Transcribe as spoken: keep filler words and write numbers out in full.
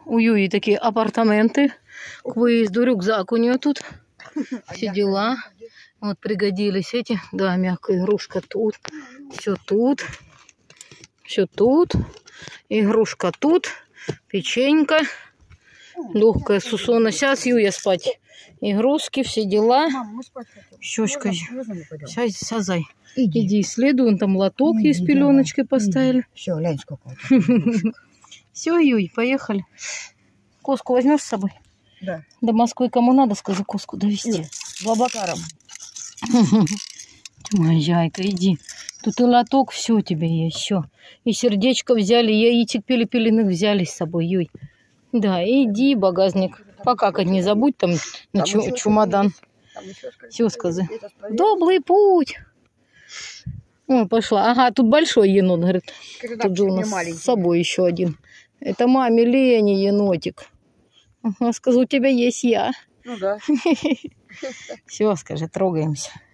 У Юи такие апартаменты. К выезду рюкзак у нее тут. Все дела. Вот пригодились эти. Да, мягкая игрушка тут. Все тут. Все тут. Игрушка тут. Печенька. Легкая сусона. Сейчас Юя спать. Игрушки, все дела. Щечка. Сейчас, сейчас, зай. Иди, Иди исследуй. Вон там лоток Иди, есть, пеленочкой поставили. Все, глянь, сколько. Все, Юй, поехали. Коску возьмешь с собой? Да. До Москвы кому надо, скажи, Коску довезти. Бабакаром. Моя яйка, иди. Тут и лоток, все у тебя есть, все. И сердечко взяли, яичек пили-пиленых взяли с собой, Юй. Да, иди, багажник. Покакать не забудь, там, на чу чемодан. Все, скажи. Добрый путь. О, пошла. Ага, тут большой енот, говорит. Тут же у нас с собой еще один. Это маме Лене енотик. Ага, скажу, у тебя есть я. Ну да. Все, скажи, трогаемся.